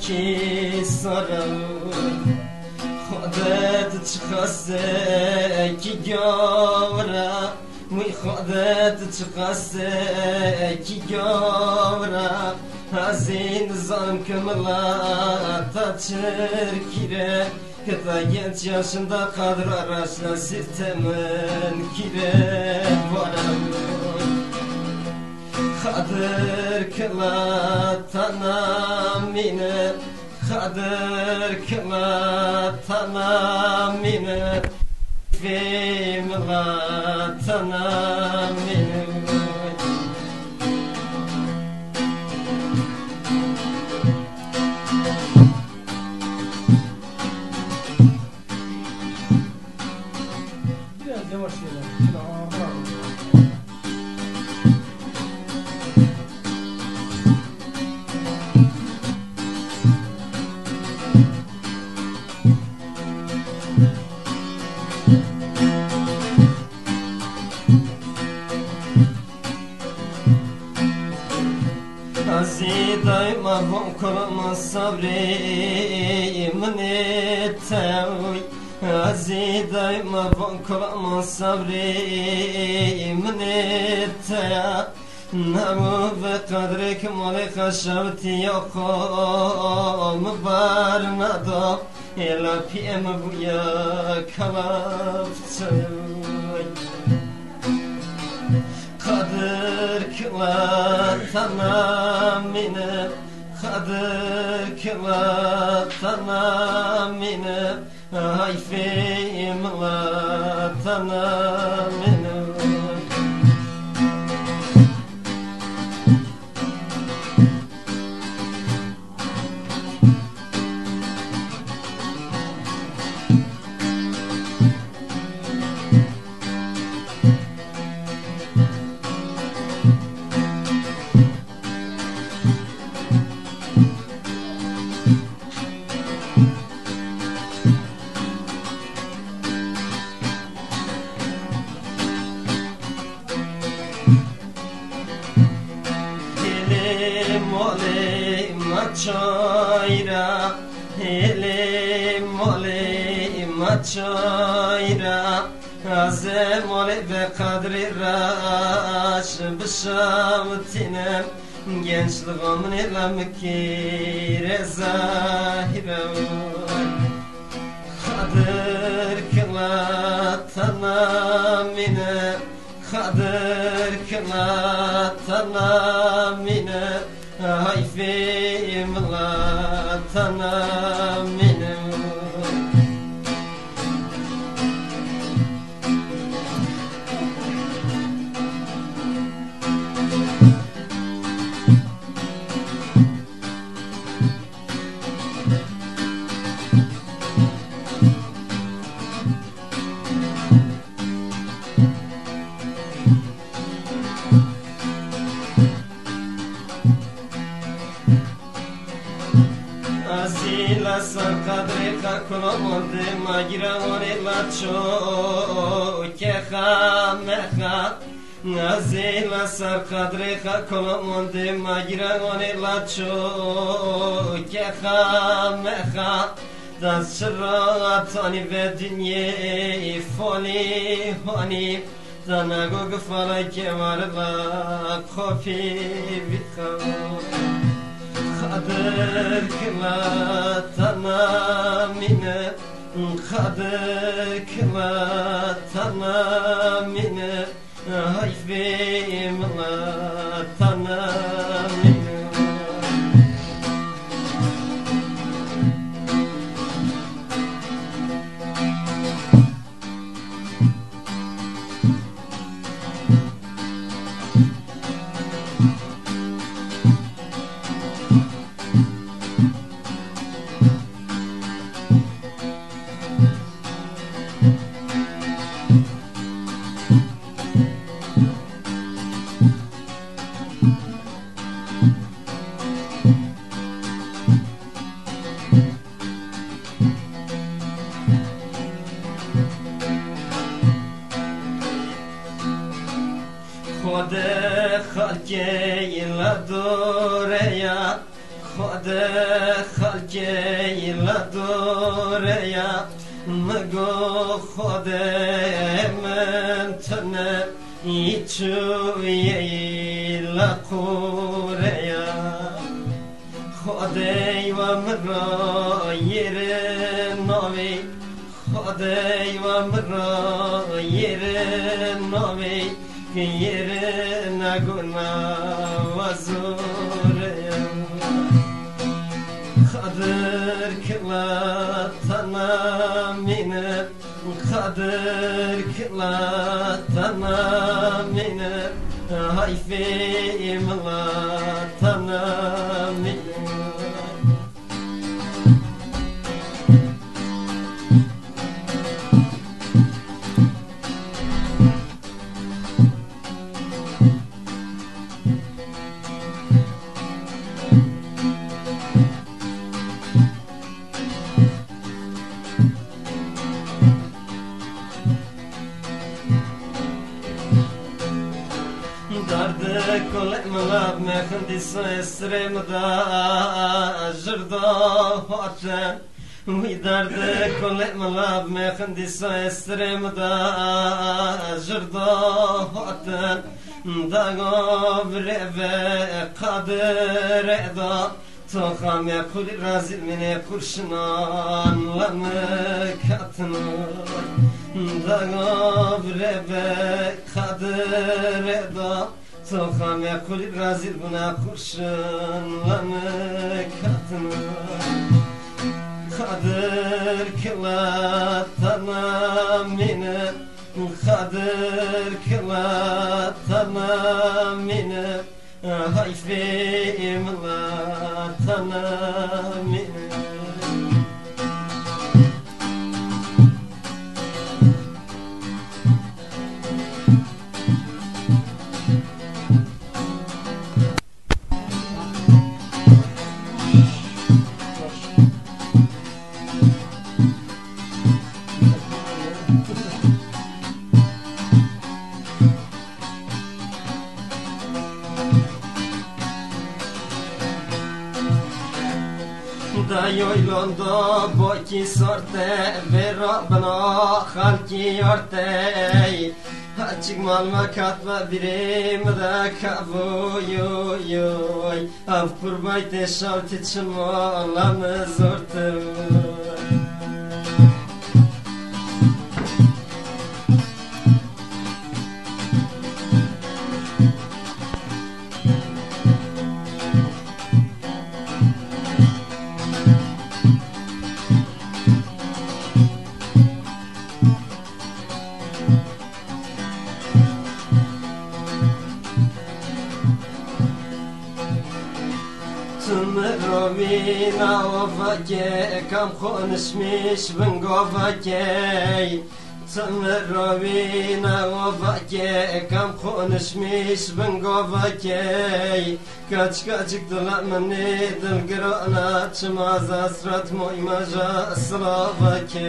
کی سرای خودت چخسته کی گورا می خودت چخسته کی گورا از این ظلم کملات çirkire Kıta genç yaşında kadro araçla sistemin kire varam Kadir kılat anamine Kadir kılat anamine Vimlat anamine Yavaş yavaş. Azi daima von kurma sabri mnetevi Azi daima von kurma sabri mneteya Namu ve kadri kemali khashavti yakhom barnada Ela piyem buya kalaftay Kadir kılat anamine Kadir kılat anamine Hayfim lat anamine Çayra elim olim çayra azem ole ve kadri raş bişavtinem gençliğimin elam ki rezahire kadir kılat anamine kadir kılat anamine Hayfim lat anamine Azila san kadri kakulomonde magira orela cho keha meha Azila san kadri kakulomonde magira orela cho keha meha Das şıratani ve dünye foli hani Zanago gıfala kemarla kofi bikhav Kadir kılat anamine Kadir kılat anamine Hayfim lat anamine خود خلقی لدوریا خود خلقی لدوریا مگو خود من تنه ایچویی لقوریا خدای و مرا یر ناوی خدای و مرا یر ناوی یر نگونا و زوریا خدر کلا تنامینه خدر کلا تنامینه hayfi mla tanami Kole mlab me khndis esrem da jrda hoten mi darde kole mlab me khndis esrem da jrda hoten da gobre ve qader da to kham yakul razil mine kurşnan lan katn da gobre ve qader da Soham yakul razil buna kurşunlanı katını Kadir kıla tamamine Kadir kıla tamamine Hayfim la tamamine Yoylonda boki sorte vera bana halki yorte Açık malma katma birim da kavuyoy Av kurbay teşavt için olamız orta Rovina ovake kam konuşmuş ben govake Rovina ovake kam konuşmuş ben govake Kaç kaçık dolamani dilgirana çımaz asrat moymaja slavake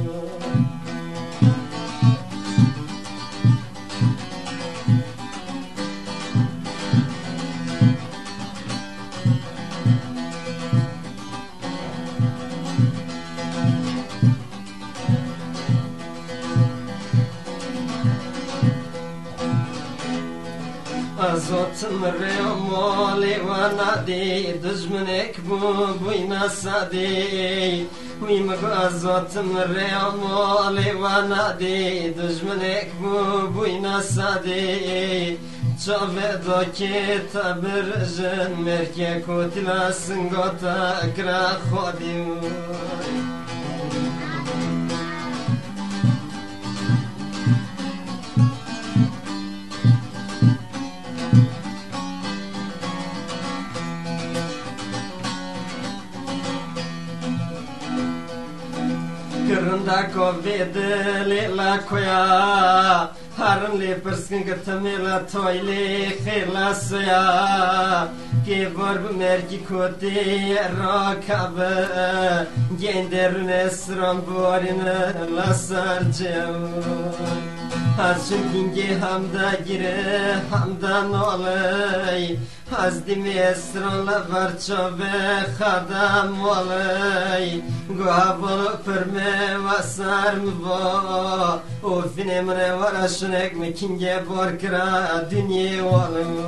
Azotun reomoli vanadi Dujmenek bu buyna sadi Uymak azotun reomoli vanadi Dujmenek bu buyna sadi Çavedo ki tabirjin Merke kutilasın gota kra khodim Kırında kovidli la koya Harın li perskin gırtami la toyli khila suya Ki varb merki koti rakabe Genderun esram borin la sarcem از چونکینگی همدا گیره همدا نالی از دیمی اسران لبرچا به خدم والی گوه بلو پرمه و سرم با او فینه منه ورشنک مکینگی بار کرا دنیا والی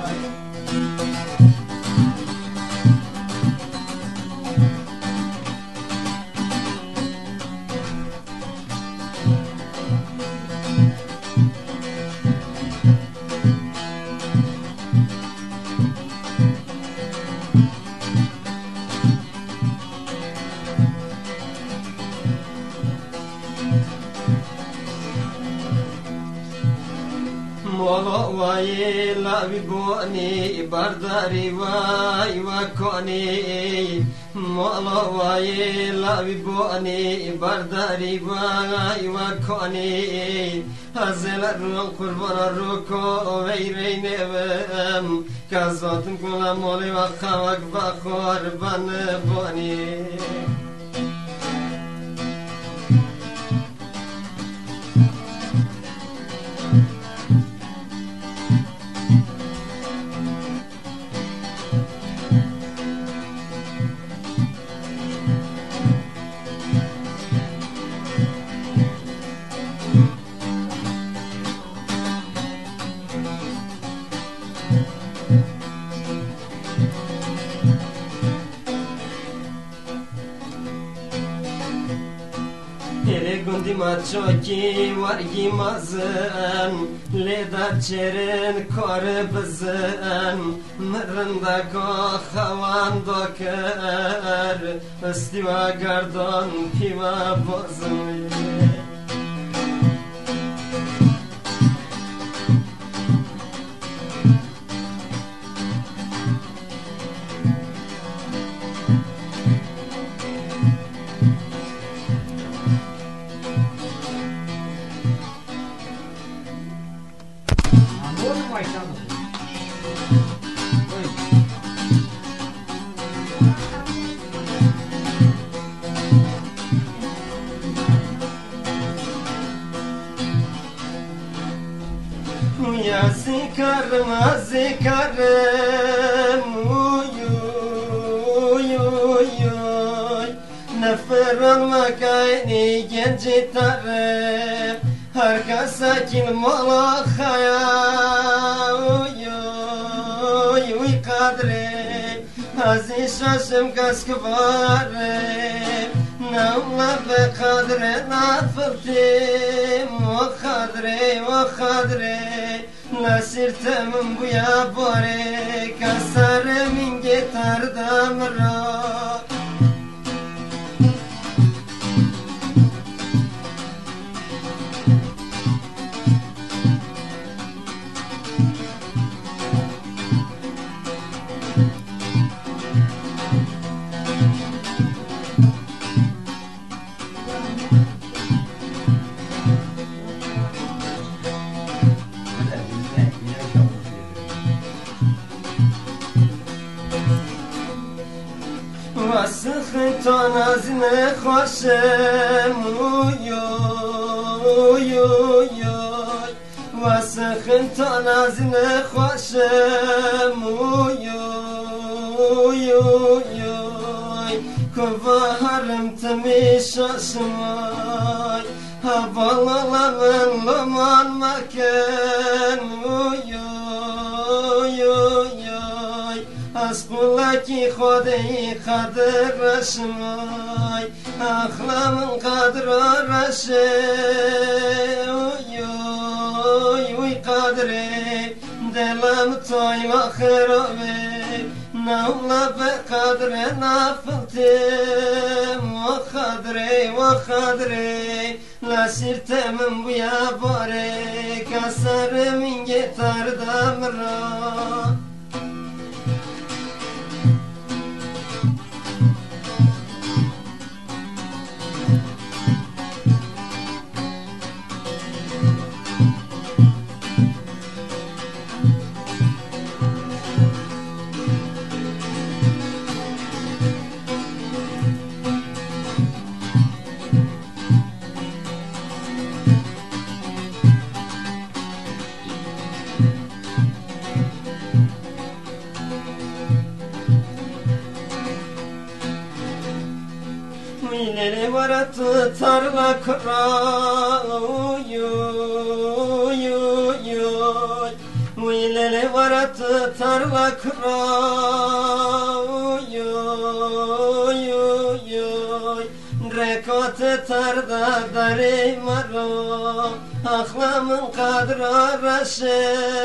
مولا وای لابی بونی برداری وای و کنی مولا وای لابی بونی برداری وای و کنی هزل رو قربان رو کو ویرین بم کازاتن کلا مولی و خوک بخور بن بونی گندی مچاکی ورگی مازن لیدر چرن کار بزن مرندگا خوان دکر استیوا گردان پیوا بازم Ya zikarım uy uy uy uy nefer olmak aynı genci tarım herkes sakin mola khaya uy uy uy kadri aziz şaşım kaskıvarı نولا بقدر نفلتم وخدري نسرت من بويا بوري كسر من جتر دمرا واسخ تا نازن خوشم اوی اوی اوی واسخ تا نازن خوشم اوی اوی اوی کوهارم تمیشاشمای هوالا من لمان مکن اوی اوی اوی اسقولaki خودی قدر رشمای اخلام قدر رشه اوی اوی قدره دلم توی و خرابه نولا به قدر نفلتم و خدره لسرتم بیا باره کسر من گتر دمرا var tutarla kuruyu Uyleli var tutarla kuruyu Rekot tarda dari maro Ahlamın kadra raşe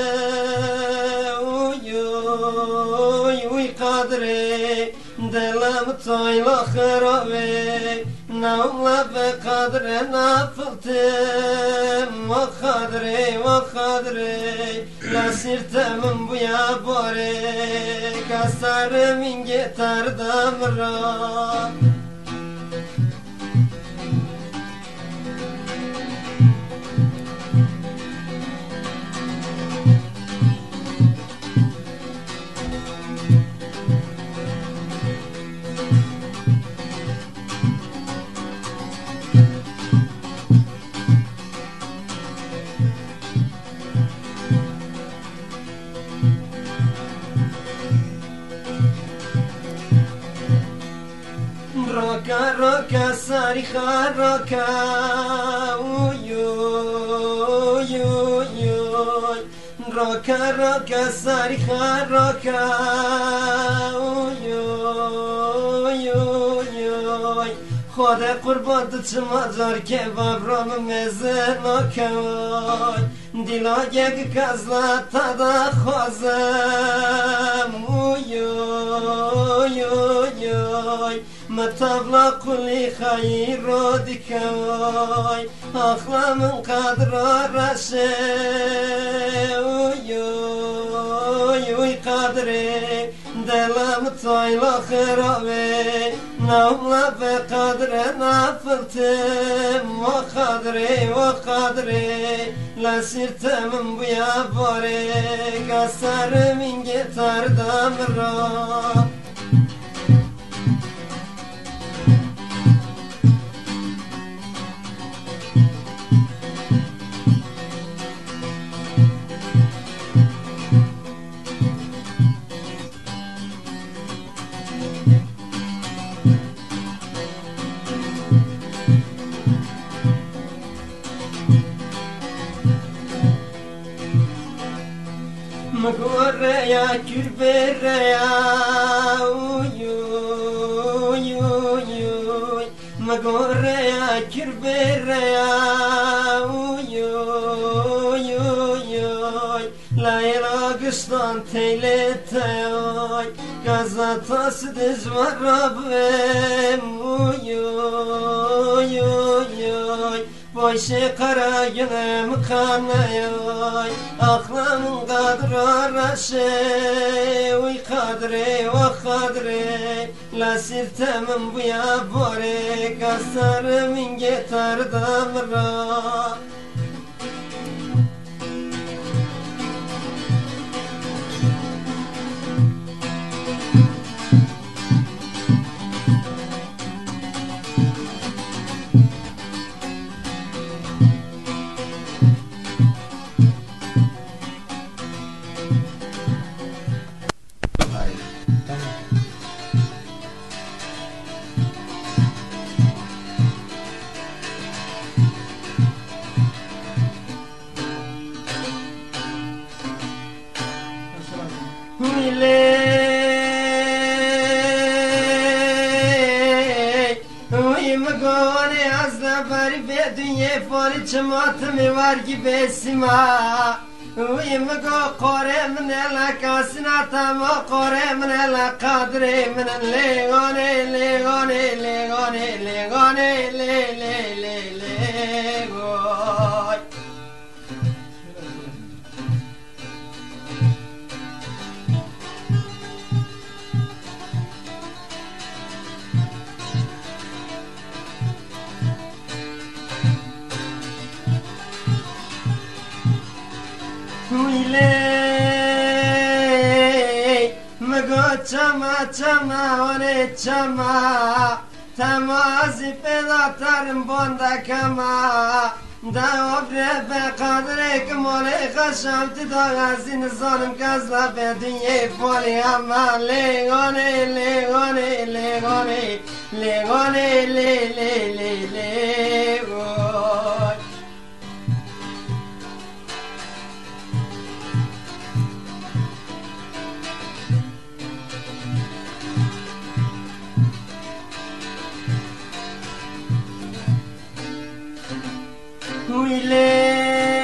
Uy kadri Delam toyla khiravi Naumla be kadre nafıltım Wa khadri La sirtemim bu ya bari Kasarım inge tardam ra Roka sarikha roka Roka sarikha roka Khoda qurban tuchma zor kebab rom mezen okay Dila geg kazla tada khazam Matavla kuli khayro dikay Akhlamın kadra rashe kadri Delam toyla khiravi Naumla be kadre nafıltım Wa khadri La sirtemim bu ya bari Kasarım inge tardam ra Magorreya kürbereya Magorreya kürbereya Layla gıstan teyletey Gazatası dizvar Rabbim Boyşe kara yünem kanayay Aklamın kadra raşe Uy kadri La sirtemim bu ya bari Kasarım inge tardam ra فاری چماتمی ورگی بسیما ویم گو قاره من لکاسنا تما قاره من لقدره من لیگانه چما ونه چما تمازی پیدا ترم بنده کما دعوه به قدر کمال خشمت داغازین ظالم کزلا به دنیای فالی اما لیگانه لیگانه لیگانه لیگانه لی لی لی لی ویلی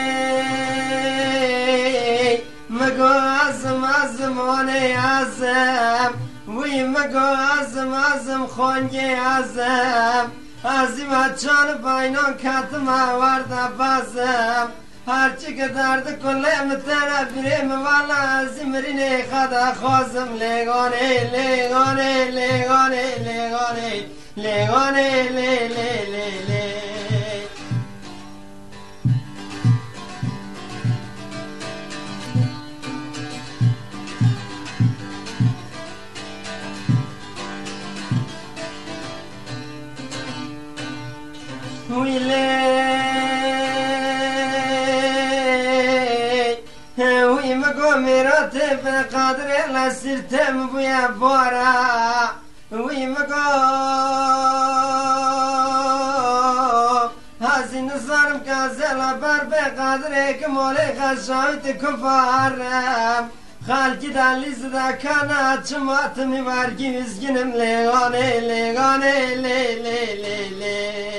مگو عزم عزمانه عزم وی مگو عزم عزم خانگی عزم عزیمت چان باینان کتم آورده بازم هرچی که درد کلم طرف بریم والا عزیم رینه خدا خوازم لیگانه لیگانه لیگانه لیگانه لیگانه لی لی لی لی ویلی وی مگو میرات به قدر لسیرتم بویا بارا وی مگو هزین زارم کازلا بر به قدر کمال خشایت کفارم خالکی دلیز دا کانا چمات میبرگی üzgünüm لیگانه لیگانه لی لی لی لی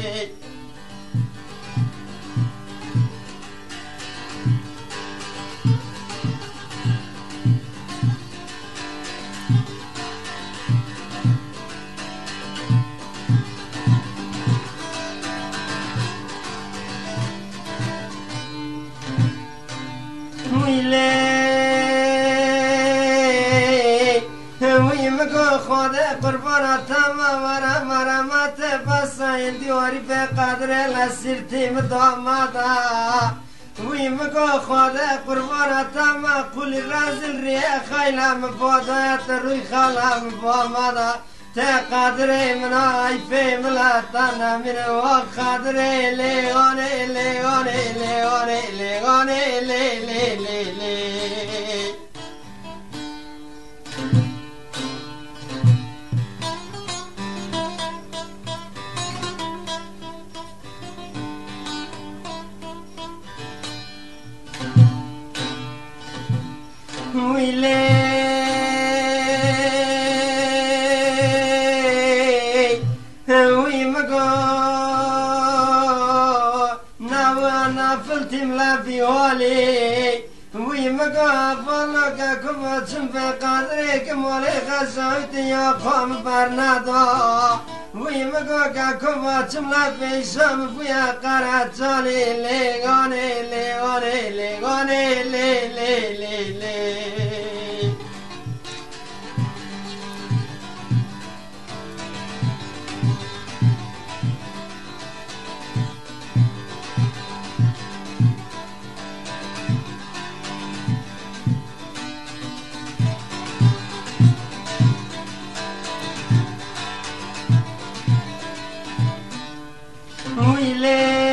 وی مگو خود قربانتم ورم ورمت بساین دیواری به قدر لسیرتیم دامادا وی مگو خود قربانتم قولی رازل ریه خیلم بادایت روی خالم بامادا ته قدر منای فی ملتن من و قدر لیگانه لیگانه لیگانه لیگانه لی لی لی لی ویلی وی مگو نفلتیم لفی والی وی مگو افالا که کمچم به قدر کمال خشایت یا قام برندا وی مگو که کمچم لفی شم بویا قرچالی لیگانه لیگانه لیگانه لی لی لی لی ویلی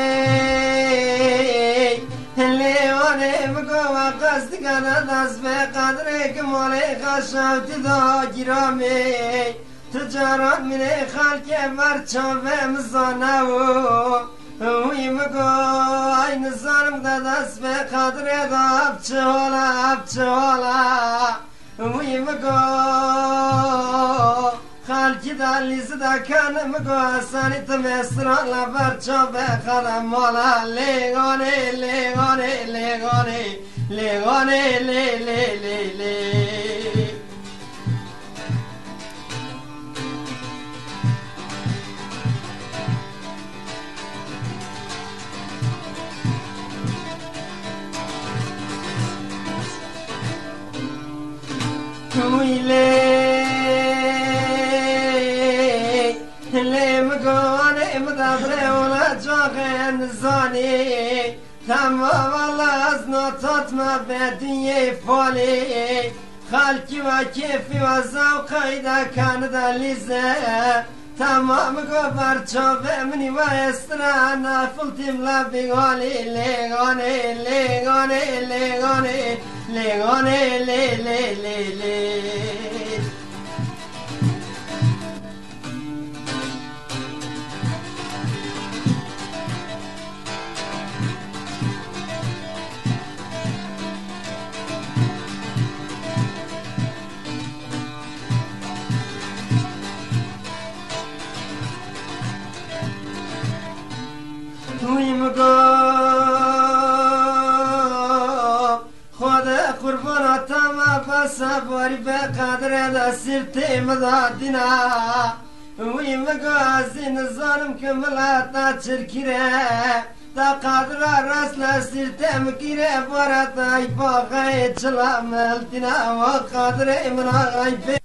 لیوانه مگو قصد کنه دست به قدر کمال خشایت دا گرامی تجاران منه خلق برچاوه مزانه وی مگو این زارم دا دست به قدر دا ابچه حالا وی مگو خالکی دلیز دا کن مگو آسانی تمستران لبرچا به خدم مالا لیگانه لیگانه لیگانه لیگانه لی لی لی لی زانی تمام از ناتات ما بدیه فالی خالکی و کیفی و زوقی دا کان دا لیزه تمام گفر چاوه منی و استرانا فلتیم لبی گانی لیگانی لیگانی لیگانی لیگانی لی لی لی لی تویم گفت خدا قرباناتم بس باری به قدر دستیر تیم دادینا ویم گفت زین ظالم که ملاتا چرکیره تا قدر راست نستیر تیم کیره بارت ای باقی چلا ملتینا و قدر امنا غیبه